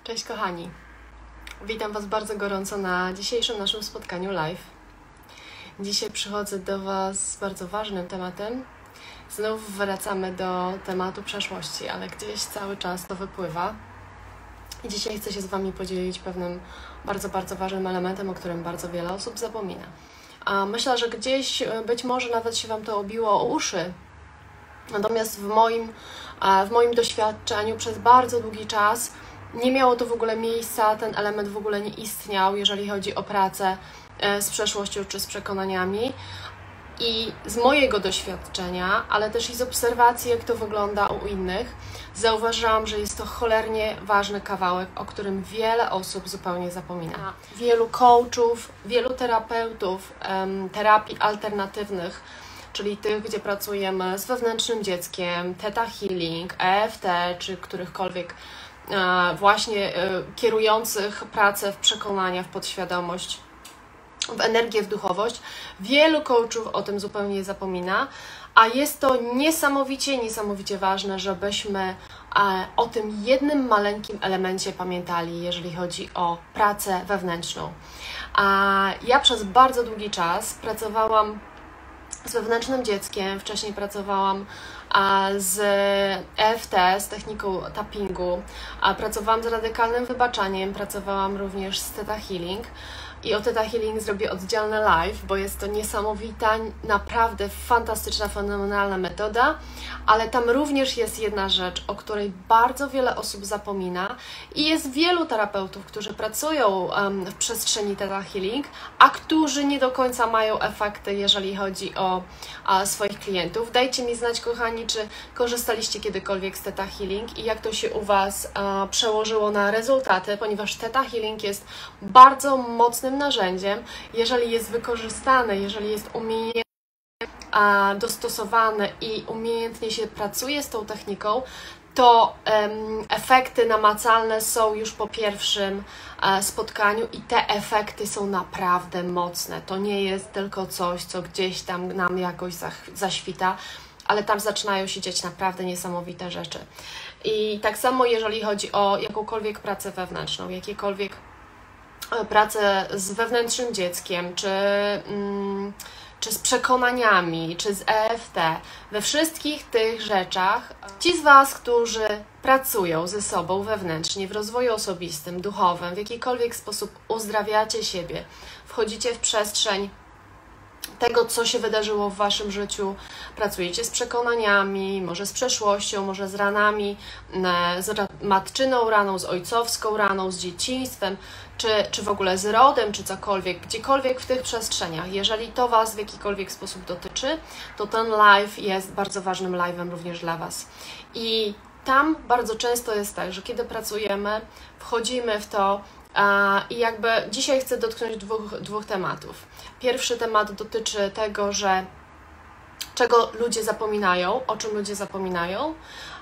Cześć kochani, witam Was bardzo gorąco na dzisiejszym naszym spotkaniu live. Dzisiaj przychodzę do Was z bardzo ważnym tematem. Znów wracamy do tematu przeszłości, ale gdzieś cały czas to wypływa. I dzisiaj chcę się z Wami podzielić pewnym bardzo ważnym elementem, o którym bardzo wiele osób zapomina. A myślę, że gdzieś być może nawet się Wam to obiło o uszy. Natomiast w moim doświadczeniu przez bardzo długi czas nie miało to w ogóle miejsca, ten element w ogóle nie istniał, jeżeli chodzi o pracę z przeszłością czy z przekonaniami. I z mojego doświadczenia, ale też i z obserwacji, jak to wygląda u innych, zauważyłam, że jest to cholernie ważny kawałek, o którym wiele osób zupełnie zapomina. Wielu coachów, wielu terapeutów terapii alternatywnych, czyli tych, gdzie pracujemy z wewnętrznym dzieckiem, Theta Healing, EFT czy którychkolwiek właśnie kierujących pracę w przekonania, w podświadomość, w energię, w duchowość. Wielu coachów o tym zupełnie zapomina, a jest to niesamowicie ważne, żebyśmy o tym jednym maleńkim elemencie pamiętali, jeżeli chodzi o pracę wewnętrzną. Ja przez bardzo długi czas pracowałam z wewnętrznym dzieckiem, wcześniej pracowałam z EFT, z techniką tappingu, pracowałam z radykalnym wybaczaniem, pracowałam również z Theta Healing. I o Theta Healing zrobię oddzielny live, bo jest to niesamowita, naprawdę fantastyczna, fenomenalna metoda, ale tam również jest jedna rzecz, o której bardzo wiele osób zapomina i jest wielu terapeutów, którzy pracują w przestrzeni Theta Healing, a którzy nie do końca mają efekty, jeżeli chodzi o swoich klientów. Dajcie mi znać, kochani, czy korzystaliście kiedykolwiek z Theta Healing i jak to się u Was przełożyło na rezultaty, ponieważ Theta Healing jest bardzo mocnym narzędziem, jeżeli jest wykorzystane, jeżeli jest umiejętnie dostosowane i umiejętnie się pracuje z tą techniką, to efekty namacalne są już po pierwszym spotkaniu i te efekty są naprawdę mocne. To nie jest tylko coś, co gdzieś tam nam jakoś zaświta, ale tam zaczynają się dziać naprawdę niesamowite rzeczy. I tak samo jeżeli chodzi o jakąkolwiek pracę wewnętrzną, jakiekolwiek pracę z wewnętrznym dzieckiem, czy z przekonaniami, czy z EFT, we wszystkich tych rzeczach, ci z Was, którzy pracują ze sobą wewnętrznie, w rozwoju osobistym, duchowym, w jakikolwiek sposób uzdrawiacie siebie, wchodzicie w przestrzeń tego, co się wydarzyło w Waszym życiu, pracujecie z przekonaniami, może z przeszłością, może z ranami, z matczyną raną, z ojcowską raną, z dzieciństwem, czy w ogóle z rodem, czy cokolwiek, gdziekolwiek w tych przestrzeniach. Jeżeli to Was w jakikolwiek sposób dotyczy, to ten live jest bardzo ważnym live'em również dla Was. I tam bardzo często jest tak, że kiedy pracujemy, wchodzimy w to i jakby dzisiaj chcę dotknąć dwóch tematów. Pierwszy temat dotyczy tego, że czego ludzie zapominają, o czym ludzie zapominają,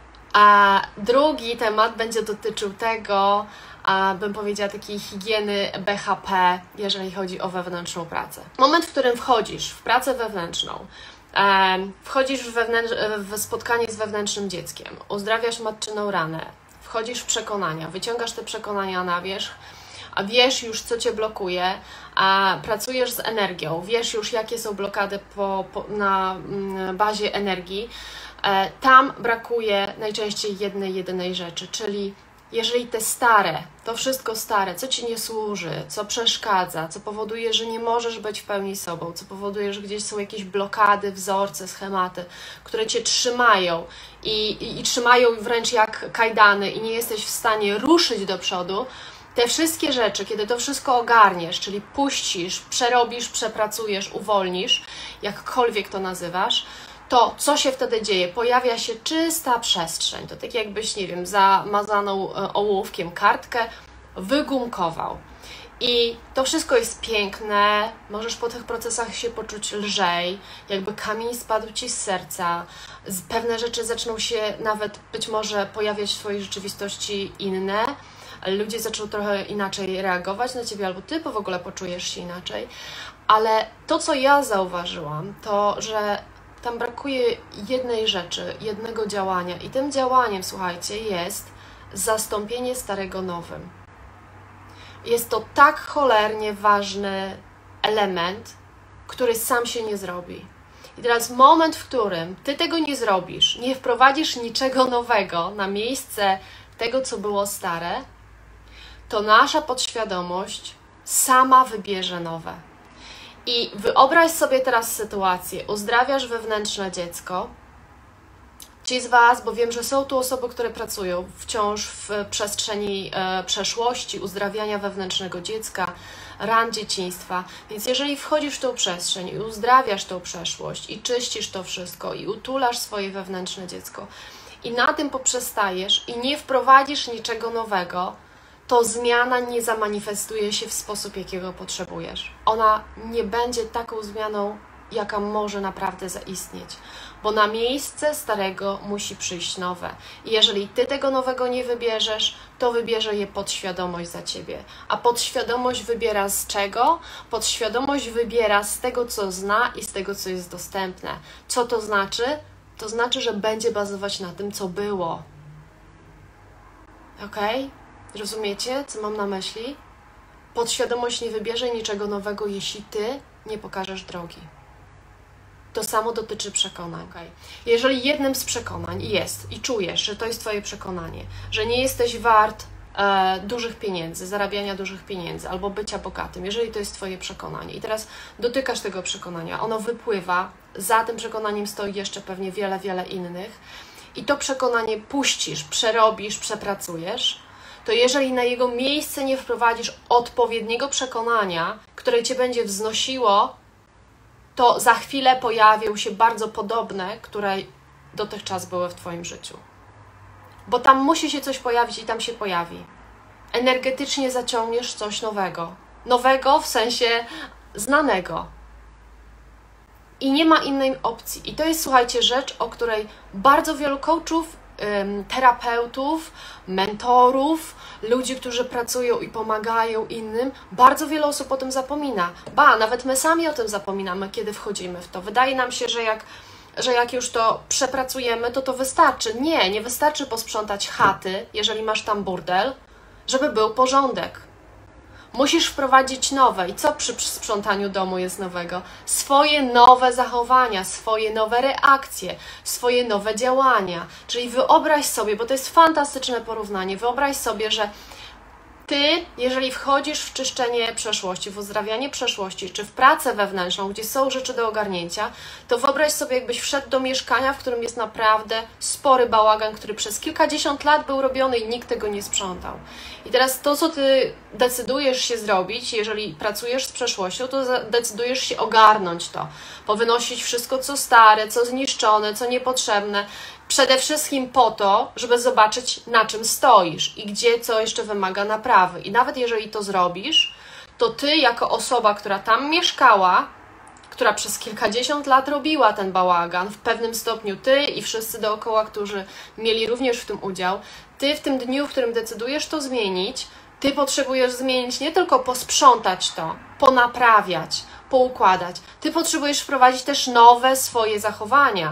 a drugi temat będzie dotyczył tego, bym powiedziała, takiej higieny BHP, jeżeli chodzi o wewnętrzną pracę. Moment, w którym wchodzisz w pracę wewnętrzną, wchodzisz w spotkanie z wewnętrznym dzieckiem, uzdrawiasz matczyną ranę, wchodzisz w przekonania, wyciągasz te przekonania na wierzch, a wiesz już, co Cię blokuje, a pracujesz z energią, wiesz już, jakie są blokady na bazie energii, tam brakuje najczęściej jedynej rzeczy, czyli jeżeli to wszystko stare, co Ci nie służy, co przeszkadza, co powoduje, że nie możesz być w pełni sobą, co powoduje, że gdzieś są jakieś blokady, wzorce, schematy, które Cię trzymają i trzymają wręcz jak kajdany i nie jesteś w stanie ruszyć do przodu, te wszystkie rzeczy, kiedy to wszystko ogarniesz, czyli puścisz, przerobisz, przepracujesz, uwolnisz, jakkolwiek to nazywasz, to co się wtedy dzieje? Pojawia się czysta przestrzeń. To tak jakbyś, nie wiem, zamazaną ołówkiem kartkę wygumkował. I to wszystko jest piękne, możesz po tych procesach się poczuć lżej, jakby kamień spadł Ci z serca, pewne rzeczy zaczną się nawet być może pojawiać w Twojej rzeczywistości inne, ludzie zaczną trochę inaczej reagować na Ciebie, albo Ty w ogóle poczujesz się inaczej, ale to, co ja zauważyłam, to, że tam brakuje jednej rzeczy, jednego działania i tym działaniem, słuchajcie, jest zastąpienie starego nowym. Jest to tak cholernie ważny element, który sam się nie zrobi. I teraz moment, w którym Ty tego nie zrobisz, nie wprowadzisz niczego nowego na miejsce tego, co było stare, to nasza podświadomość sama wybierze nowe. I wyobraź sobie teraz sytuację, uzdrawiasz wewnętrzne dziecko. Ci z Was, bo wiem, że są tu osoby, które pracują wciąż w przestrzeni przeszłości, uzdrawiania wewnętrznego dziecka, ran dzieciństwa. Więc jeżeli wchodzisz w tą przestrzeń i uzdrawiasz tą przeszłość i czyścisz to wszystko i utulasz swoje wewnętrzne dziecko i na tym poprzestajesz i nie wprowadzisz niczego nowego, to zmiana nie zamanifestuje się w sposób, jakiego potrzebujesz. Ona nie będzie taką zmianą, jaka może naprawdę zaistnieć, bo na miejsce starego musi przyjść nowe. I jeżeli Ty tego nowego nie wybierzesz, to wybierze je podświadomość za Ciebie. A podświadomość wybiera z czego? Podświadomość wybiera z tego, co zna i z tego, co jest dostępne. Co to znaczy? To znaczy, że będzie bazować na tym, co było. Ok? Rozumiecie, co mam na myśli? Podświadomość nie wybierze niczego nowego, jeśli Ty nie pokażesz drogi. To samo dotyczy przekonań. Jeżeli jednym z przekonań jest i czujesz, że to jest Twoje przekonanie, że nie jesteś wart dużych pieniędzy, zarabiania dużych pieniędzy albo bycia bogatym, jeżeli to jest Twoje przekonanie i teraz dotykasz tego przekonania, ono wypływa, za tym przekonaniem stoi jeszcze pewnie wiele, wiele innych i to przekonanie puścisz, przerobisz, przepracujesz, to jeżeli na jego miejsce nie wprowadzisz odpowiedniego przekonania, które Cię będzie wznosiło, to za chwilę pojawią się bardzo podobne, które dotychczas były w Twoim życiu. Bo tam musi się coś pojawić i tam się pojawi. Energetycznie zaciągniesz coś nowego. Nowego w sensie znanego. I nie ma innej opcji. I to jest, słuchajcie, rzecz, o której bardzo wielu coachów, terapeutów, mentorów, ludzi, którzy pracują i pomagają innym, bardzo wiele osób o tym zapomina. Nawet my sami o tym zapominamy, kiedy wchodzimy w to. Wydaje nam się, że jak już to przepracujemy, to wystarczy. Nie wystarczy posprzątać chaty, jeżeli masz tam burdel, żeby był porządek. Musisz wprowadzić nowe. I co przy sprzątaniu domu jest nowego? Swoje nowe zachowania, swoje nowe reakcje, swoje nowe działania. Czyli wyobraź sobie, bo to jest fantastyczne porównanie, wyobraź sobie, że Ty, jeżeli wchodzisz w czyszczenie przeszłości, w uzdrawianie przeszłości, czy w pracę wewnętrzną, gdzie są rzeczy do ogarnięcia, to wyobraź sobie, jakbyś wszedł do mieszkania, w którym jest naprawdę spory bałagan, który przez kilkadziesiąt lat był robiony i nikt tego nie sprzątał. I teraz to, co Ty decydujesz się zrobić, jeżeli pracujesz z przeszłością, to decydujesz się ogarnąć to, powynosić wszystko, co stare, co zniszczone, co niepotrzebne, przede wszystkim po to, żeby zobaczyć, na czym stoisz i gdzie co jeszcze wymaga naprawy. I nawet jeżeli to zrobisz, to Ty jako osoba, która tam mieszkała, która przez kilkadziesiąt lat robiła ten bałagan, w pewnym stopniu Ty i wszyscy dookoła, którzy mieli również w tym udział, Ty w tym dniu, w którym decydujesz to zmienić, Ty potrzebujesz zmienić, nie tylko posprzątać to, ponaprawiać, poukładać. Ty potrzebujesz wprowadzić też nowe swoje zachowania.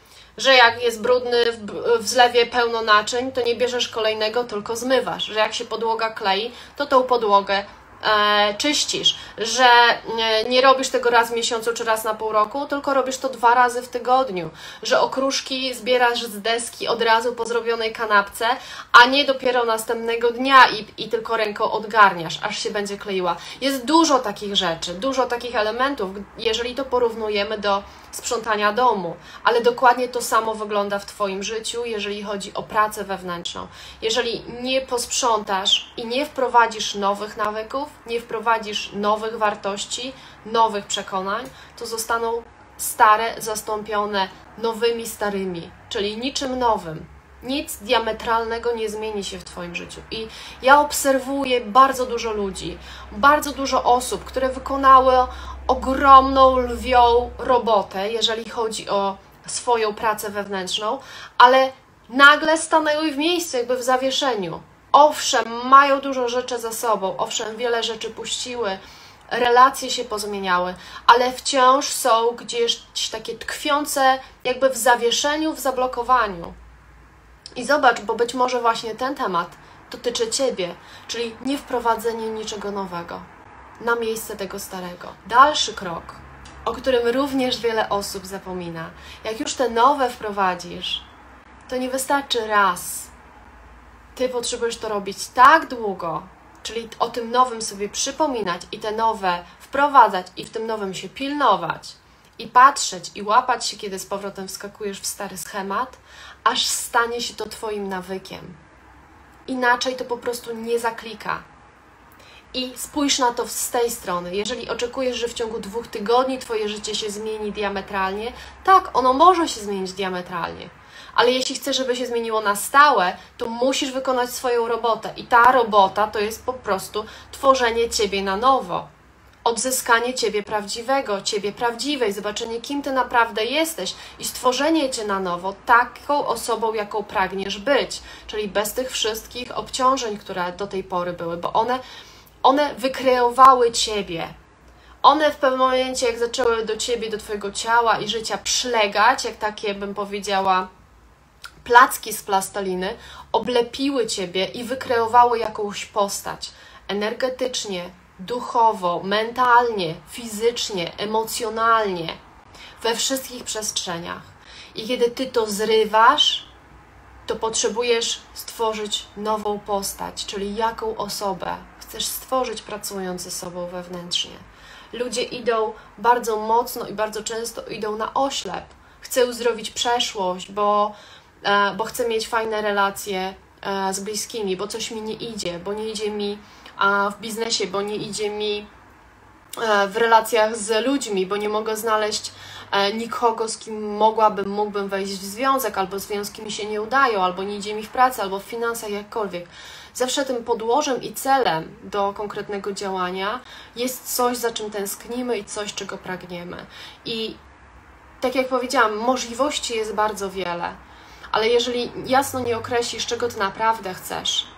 Że jak jest brudny w zlewie pełno naczyń, to nie bierzesz kolejnego, tylko zmywasz. Że jak się podłoga klei, to tą podłogę czyścisz. Że nie robisz tego raz w miesiącu czy raz na pół roku, tylko robisz to 2 razy w tygodniu. Że okruszki zbierasz z deski od razu po zrobionej kanapce, a nie dopiero następnego dnia i tylko ręką odgarniasz, aż się będzie kleiła. Jest dużo takich rzeczy, dużo takich elementów, jeżeli to porównujemy do sprzątania domu, ale dokładnie to samo wygląda w Twoim życiu, jeżeli chodzi o pracę wewnętrzną. Jeżeli nie posprzątasz i nie wprowadzisz nowych nawyków, nie wprowadzisz nowych wartości, nowych przekonań, to zostaną stare zastąpione nowymi starymi, czyli niczym nowym. Nic diametralnego nie zmieni się w Twoim życiu. I ja obserwuję bardzo dużo ludzi, bardzo dużo osób, które wykonały ogromną, lwią robotę, jeżeli chodzi o swoją pracę wewnętrzną, ale nagle stanęły w miejscu, jakby w zawieszeniu. Owszem, mają dużo rzeczy za sobą, owszem, wiele rzeczy puściły, relacje się pozmieniały, ale wciąż są gdzieś takie tkwiące jakby w zawieszeniu, w zablokowaniu. I zobacz, bo być może właśnie ten temat dotyczy Ciebie, czyli nie wprowadzenie niczego nowego na miejsce tego starego. Dalszy krok, o którym również wiele osób zapomina. Jak już te nowe wprowadzisz, to nie wystarczy raz. Ty potrzebujesz to robić tak długo, czyli o tym nowym sobie przypominać i te nowe wprowadzać i w tym nowym się pilnować i patrzeć i łapać się, kiedy z powrotem wskakujesz w stary schemat, aż stanie się to Twoim nawykiem. Inaczej to po prostu nie zaklika. I spójrz na to z tej strony. Jeżeli oczekujesz, że w ciągu 2 tygodni Twoje życie się zmieni diametralnie, tak, ono może się zmienić diametralnie. Ale jeśli chcesz, żeby się zmieniło na stałe, to musisz wykonać swoją robotę. I ta robota to jest po prostu tworzenie Ciebie na nowo. Odzyskanie Ciebie prawdziwego, Ciebie prawdziwej, zobaczenie, kim Ty naprawdę jesteś i stworzenie Cię na nowo taką osobą, jaką pragniesz być. Czyli bez tych wszystkich obciążeń, które do tej pory były, bo one wykreowały Ciebie. One w pewnym momencie, jak zaczęły do Ciebie, do Twojego ciała i życia przylegać, jak takie, bym powiedziała, placki z plasteliny, oblepiły Ciebie i wykreowały jakąś postać. Energetycznie, duchowo, mentalnie, fizycznie, emocjonalnie, we wszystkich przestrzeniach. I kiedy Ty to zrywasz, to potrzebujesz stworzyć nową postać, czyli jaką osobę chcesz stworzyć, pracując ze sobą wewnętrznie. Ludzie idą bardzo mocno i bardzo często idą na oślep. Chcę uzdrowić przeszłość, bo chcę mieć fajne relacje z bliskimi, bo coś mi nie idzie, bo nie idzie mi w biznesie, bo nie idzie mi w relacjach z ludźmi, bo nie mogę znaleźć nikogo, z kim mógłbym wejść w związek, albo związki mi się nie udają, albo nie idzie mi w pracy, albo w finansach, jakkolwiek. Zawsze tym podłożem i celem do konkretnego działania jest coś, za czym tęsknimy i coś, czego pragniemy. I tak jak powiedziałam, możliwości jest bardzo wiele, ale jeżeli jasno nie określisz, czego Ty naprawdę chcesz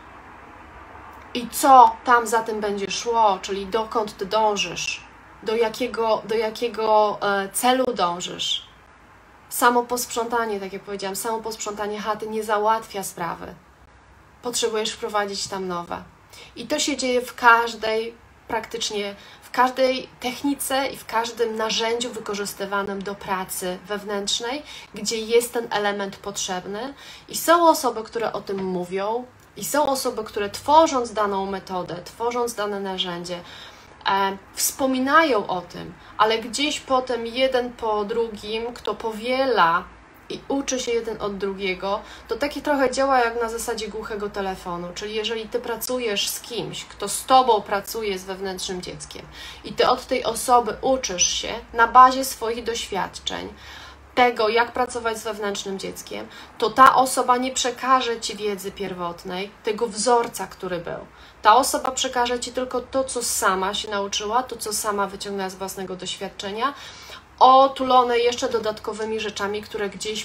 i co tam za tym będzie szło, czyli dokąd Ty dążysz, do jakiego celu dążysz. Samo posprzątanie, tak jak powiedziałam, samo posprzątanie chaty nie załatwia sprawy. Potrzebujesz wprowadzić tam nowe. I to się dzieje praktycznie w każdej technice i w każdym narzędziu wykorzystywanym do pracy wewnętrznej, gdzie jest ten element potrzebny. I są osoby, które o tym mówią, i są osoby, które tworząc daną metodę, tworząc dane narzędzie, wspominają o tym, ale gdzieś potem jeden po drugim, kto powiela i uczy się jeden od drugiego, to takie trochę działa jak na zasadzie głuchego telefonu. Czyli jeżeli Ty pracujesz z kimś, kto z Tobą pracuje z wewnętrznym dzieckiem i Ty od tej osoby uczysz się na bazie swoich doświadczeń, tego, jak pracować z wewnętrznym dzieckiem, to ta osoba nie przekaże Ci wiedzy pierwotnej, tego wzorca, który był. Ta osoba przekaże Ci tylko to, co sama się nauczyła, to, co sama wyciągnęła z własnego doświadczenia, otulone jeszcze dodatkowymi rzeczami, których gdzieś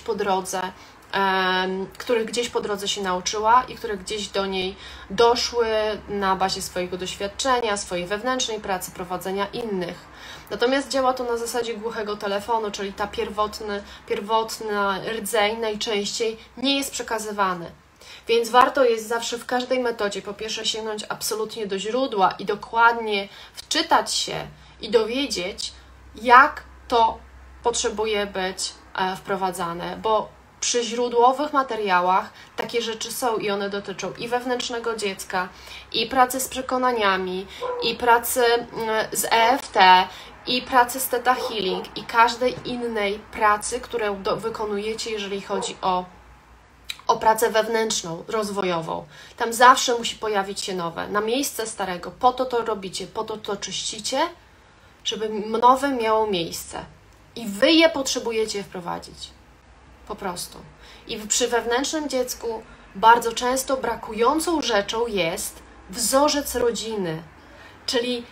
po drodze się nauczyła i które gdzieś do niej doszły na bazie swojego doświadczenia, swojej wewnętrznej pracy, prowadzenia innych. Natomiast działa to na zasadzie głuchego telefonu, czyli ta pierwotny rdzeń najczęściej nie jest przekazywany. Więc warto jest zawsze w każdej metodzie po pierwsze sięgnąć absolutnie do źródła i dokładnie wczytać się i dowiedzieć, jak to potrzebuje być wprowadzane, bo przy źródłowych materiałach takie rzeczy są i one dotyczą i wewnętrznego dziecka, i pracy z przekonaniami, i pracy z EFT, i pracy z Theta Healing, i każdej innej pracy, którą wykonujecie, jeżeli chodzi o pracę wewnętrzną, rozwojową. Tam zawsze musi pojawić się nowe. Na miejsce starego, po to robicie, po to czyścicie, żeby nowe miało miejsce. I Wy je potrzebujecie wprowadzić. Po prostu. I przy wewnętrznym dziecku bardzo często brakującą rzeczą jest wzorzec rodziny. Czyli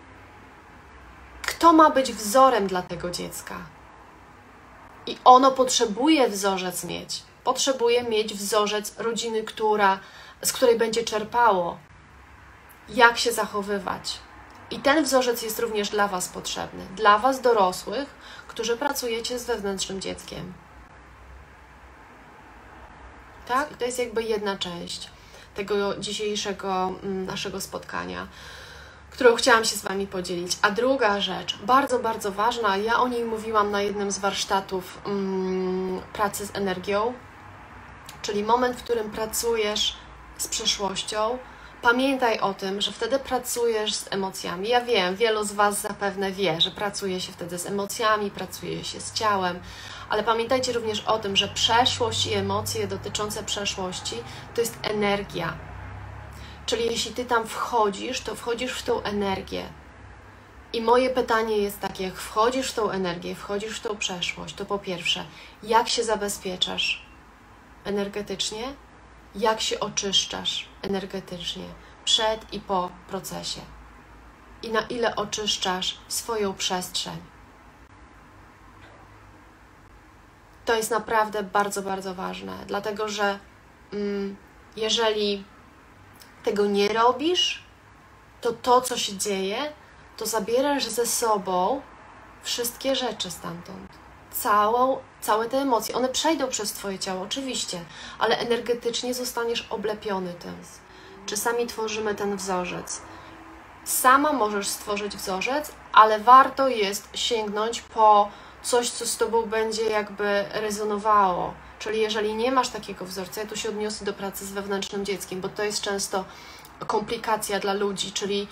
kto ma być wzorem dla tego dziecka? I ono potrzebuje wzorzec mieć. Potrzebuje mieć wzorzec rodziny, z której będzie czerpało, jak się zachowywać. I ten wzorzec jest również dla Was potrzebny. Dla Was dorosłych, którzy pracujecie z wewnętrznym dzieckiem. tak? I to jest jakby jedna część tego dzisiejszego naszego spotkania, którą chciałam się z Wami podzielić. A druga rzecz, bardzo, bardzo ważna, ja o niej mówiłam na jednym z warsztatów pracy z energią, czyli moment, w którym pracujesz z przeszłością. Pamiętaj o tym, że wtedy pracujesz z emocjami. Ja wiem, wielu z Was zapewne wie, że pracuje się wtedy z emocjami, pracuje się z ciałem, ale pamiętajcie również o tym, że przeszłość i emocje dotyczące przeszłości to jest energia. Czyli jeśli Ty tam wchodzisz, to wchodzisz w tą energię. I moje pytanie jest takie, jak wchodzisz w tą energię, wchodzisz w tą przeszłość, to po pierwsze, jak się zabezpieczasz energetycznie? Jak się oczyszczasz energetycznie przed i po procesie? I na ile oczyszczasz swoją przestrzeń? To jest naprawdę bardzo, bardzo ważne, dlatego że jeżeli tego nie robisz, to to, co się dzieje, to zabierasz ze sobą wszystkie rzeczy stamtąd. Całe te emocje, one przejdą przez Twoje ciało, oczywiście, ale energetycznie zostaniesz oblepiony tym. Czasami tworzymy ten wzorzec. Sama możesz stworzyć wzorzec, ale warto jest sięgnąć po coś, co z Tobą będzie jakby rezonowało. Czyli jeżeli nie masz takiego wzorca, ja tu się odniosę do pracy z wewnętrznym dzieckiem, bo to jest często komplikacja dla ludzi, czyli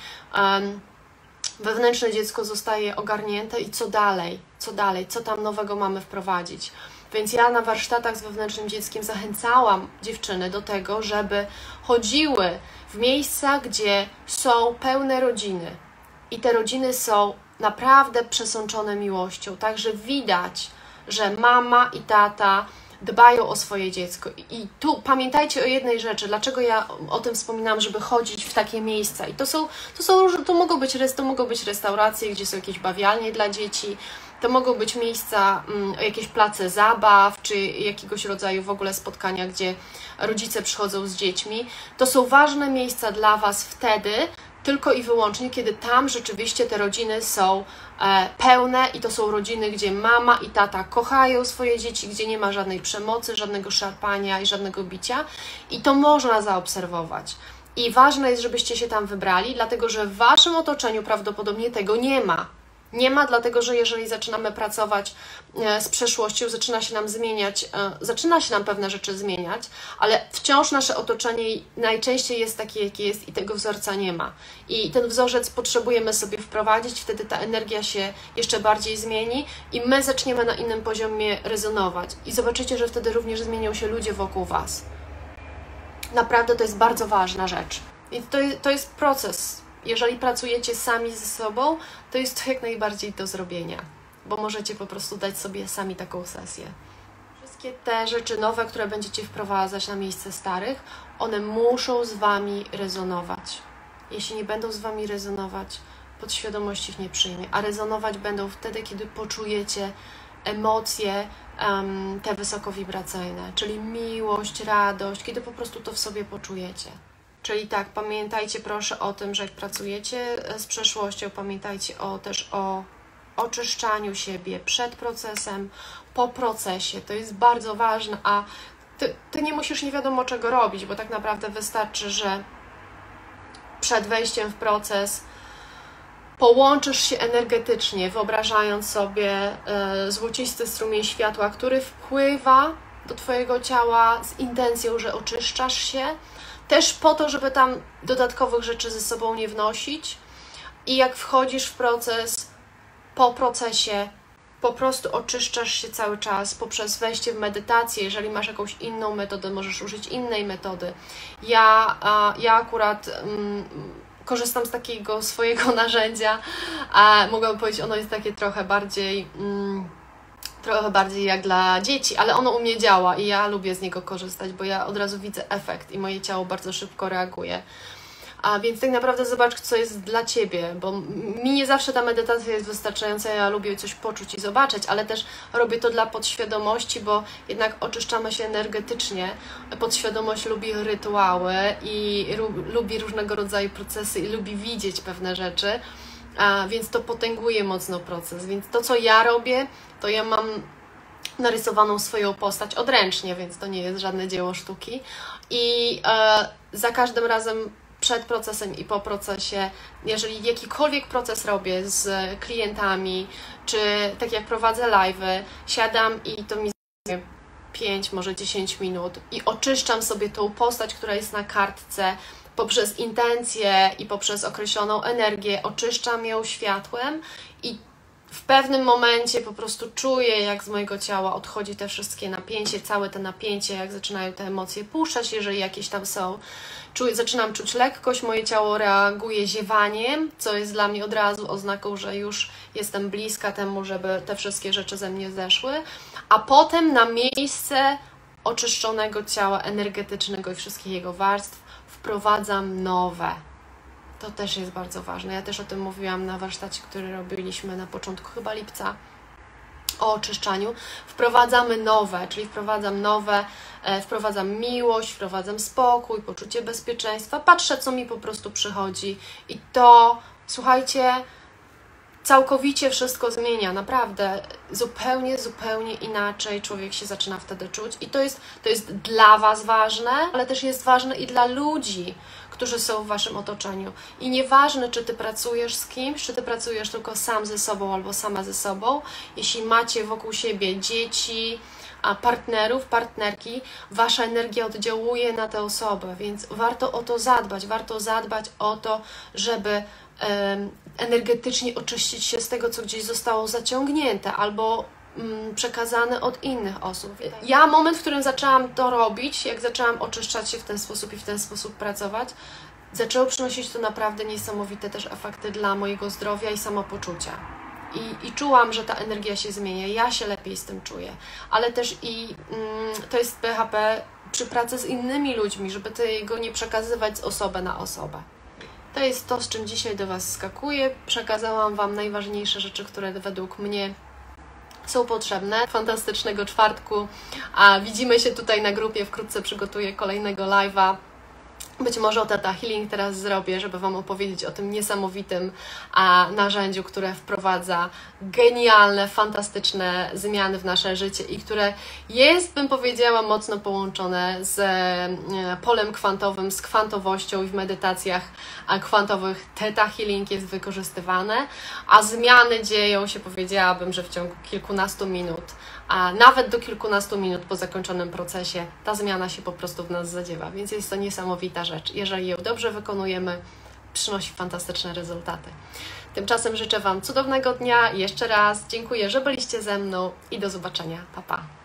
wewnętrzne dziecko zostaje ogarnięte i co dalej? Co dalej? Co tam nowego mamy wprowadzić? Więc ja na warsztatach z wewnętrznym dzieckiem zachęcałam dziewczyny do tego, żeby chodziły w miejsca, gdzie są pełne rodziny. I te rodziny są naprawdę przesączone miłością. Także widać, że mama i tata dbają o swoje dziecko. I tu pamiętajcie o jednej rzeczy, dlaczego ja o tym wspominam, żeby chodzić w takie miejsca. I to mogą być restauracje, gdzie są jakieś bawialnie dla dzieci, to mogą być miejsca, jakieś place zabaw, czy jakiegoś rodzaju w ogóle spotkania, gdzie rodzice przychodzą z dziećmi. To są ważne miejsca dla Was wtedy, tylko i wyłącznie, kiedy tam rzeczywiście te rodziny są pełne i to są rodziny, gdzie mama i tata kochają swoje dzieci, gdzie nie ma żadnej przemocy, żadnego szarpania i żadnego bicia i to można zaobserwować. I ważne jest, żebyście się tam wybrali, dlatego że w Waszym otoczeniu prawdopodobnie tego nie ma. Nie ma, dlatego że jeżeli zaczynamy pracować z przeszłością, zaczyna się nam pewne rzeczy zmieniać, ale wciąż nasze otoczenie najczęściej jest takie, jakie jest i tego wzorca nie ma. I ten wzorzec potrzebujemy sobie wprowadzić, wtedy ta energia się jeszcze bardziej zmieni i my zaczniemy na innym poziomie rezonować. I zobaczycie, że wtedy również zmienią się ludzie wokół Was. Naprawdę to jest bardzo ważna rzecz. I to jest proces. Jeżeli pracujecie sami ze sobą, to jest to jak najbardziej do zrobienia, bo możecie po prostu dać sobie sami taką sesję. Wszystkie te rzeczy nowe, które będziecie wprowadzać na miejsce starych, one muszą z Wami rezonować. Jeśli nie będą z Wami rezonować, podświadomość ich nie przyjmie, a rezonować będą wtedy, kiedy poczujecie emocje te wysokowibracyjne, czyli miłość, radość, kiedy po prostu to w sobie poczujecie. Czyli tak, pamiętajcie proszę o tym, że jak pracujecie z przeszłością, pamiętajcie też o oczyszczaniu siebie przed procesem, po procesie. To jest bardzo ważne, a ty nie musisz nie wiadomo czego robić, bo tak naprawdę wystarczy, że przed wejściem w proces połączysz się energetycznie, wyobrażając sobie złocisty strumień światła, który wpływa do Twojego ciała z intencją, że oczyszczasz się, też po to, żeby tam dodatkowych rzeczy ze sobą nie wnosić. I jak wchodzisz w proces, po procesie po prostu oczyszczasz się cały czas poprzez wejście w medytację. Jeżeli masz jakąś inną metodę, możesz użyć innej metody. Ja akurat korzystam z takiego swojego narzędzia, a mogłabym powiedzieć, ono jest takie trochę bardziej jak dla dzieci, ale ono u mnie działa i ja lubię z niego korzystać, bo ja od razu widzę efekt i moje ciało bardzo szybko reaguje. A więc tak naprawdę zobacz, co jest dla Ciebie, bo mi nie zawsze ta medytacja jest wystarczająca, ja lubię coś poczuć i zobaczyć, ale też robię to dla podświadomości, bo jednak oczyszczamy się energetycznie. Podświadomość lubi rytuały i lubi różnego rodzaju procesy i lubi widzieć pewne rzeczy, więc to potęguje mocno proces. Więc to, co ja robię, to ja mam narysowaną swoją postać odręcznie, więc to nie jest żadne dzieło sztuki. I za każdym razem przed procesem i po procesie, jeżeli jakikolwiek proces robię z klientami, czy tak jak prowadzę live'y, siadam i to mi zajmuje 5, może 10 minut i oczyszczam sobie tą postać, która jest na kartce, poprzez intencje i poprzez określoną energię, oczyszczam ją światłem i w pewnym momencie po prostu czuję, jak z mojego ciała odchodzi te wszystkie napięcie, całe te napięcie, jak zaczynają te emocje puszczać, jeżeli jakieś tam są. Zaczynam czuć lekkość, moje ciało reaguje ziewaniem, co jest dla mnie od razu oznaką, że już jestem bliska temu, żeby te wszystkie rzeczy ze mnie zeszły. A potem na miejsce oczyszczonego ciała energetycznego i wszystkich jego warstw wprowadzam nowe. To też jest bardzo ważne. Ja też o tym mówiłam na warsztacie, który robiliśmy na początku chyba lipca, o oczyszczaniu. Wprowadzamy nowe, czyli wprowadzam miłość, wprowadzam spokój, poczucie bezpieczeństwa. Patrzę, co mi po prostu przychodzi i to, słuchajcie, całkowicie wszystko zmienia, naprawdę. Zupełnie inaczej człowiek się zaczyna wtedy czuć i to jest dla Was ważne, ale też jest ważne i dla ludzi, którzy są w Waszym otoczeniu. I nieważne, czy Ty pracujesz z kimś, czy Ty pracujesz tylko sam ze sobą albo sama ze sobą, jeśli macie wokół siebie dzieci, partnerów, partnerki, Wasza energia oddziałuje na tę osobę, więc warto o to zadbać, o to, żeby energetycznie oczyścić się z tego, co gdzieś zostało zaciągnięte albo przekazane od innych osób. Ja moment, w którym zaczęłam to robić, jak zaczęłam oczyszczać się w ten sposób i w ten sposób pracować, zaczęło przynosić to naprawdę niesamowite też efekty dla mojego zdrowia i samopoczucia. I czułam, że ta energia się zmienia, ja się lepiej z tym czuję, ale też to jest BHP przy pracy z innymi ludźmi, żeby tego nie przekazywać z osoby na osobę. To jest to, z czym dzisiaj do Was skakuję. Przekazałam Wam najważniejsze rzeczy, które według mnie są potrzebne. Fantastycznego czwartku. Widzimy się tutaj na grupie. Wkrótce przygotuję kolejnego live'a. Być może o Theta Healing teraz zrobię, żeby Wam opowiedzieć o tym niesamowitym narzędziu, które wprowadza genialne, fantastyczne zmiany w nasze życie i które jest, bym powiedziała, mocno połączone z polem kwantowym, z kwantowością i w medytacjach kwantowych Theta Healing jest wykorzystywane, a zmiany dzieją się, powiedziałabym, że w ciągu kilkunastu minut, a nawet do kilkunastu minut po zakończonym procesie ta zmiana się po prostu w nas zadziewa, więc jest to niesamowita rzecz. Jeżeli ją dobrze wykonujemy, przynosi fantastyczne rezultaty. Tymczasem życzę Wam cudownego dnia. Jeszcze raz dziękuję, że byliście ze mną i do zobaczenia. Pa, pa.